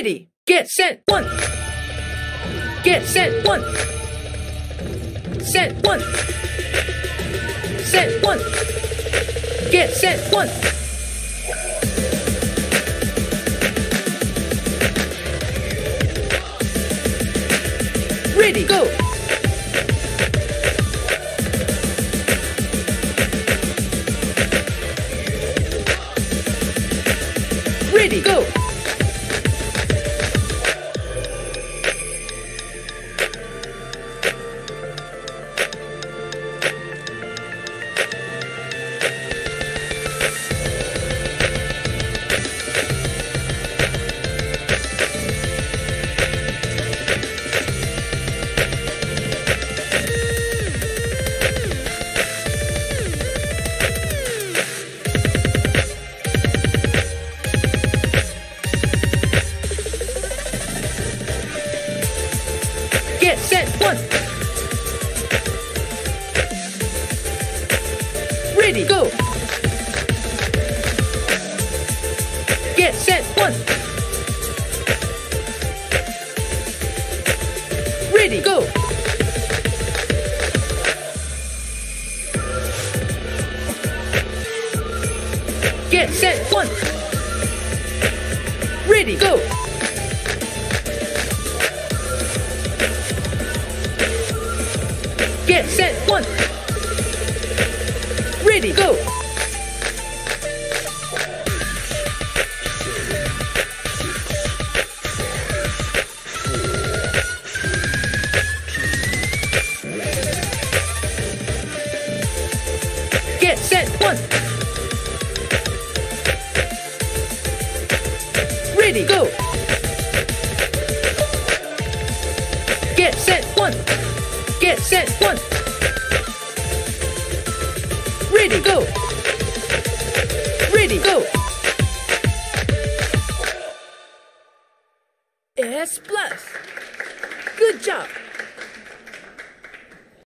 Ready, get set, one. Get set, one. Set, one. Set, one. Get set, one. Ready, go. Ready, go. Get set, one. Ready, go. Get set, one. Ready, go. Get set, one. Ready, go. Get set, one. Ready, go. Get set, one. Ready, go. Get set, one. Get set, one. Ready, go. Ready, go. S+. Good job.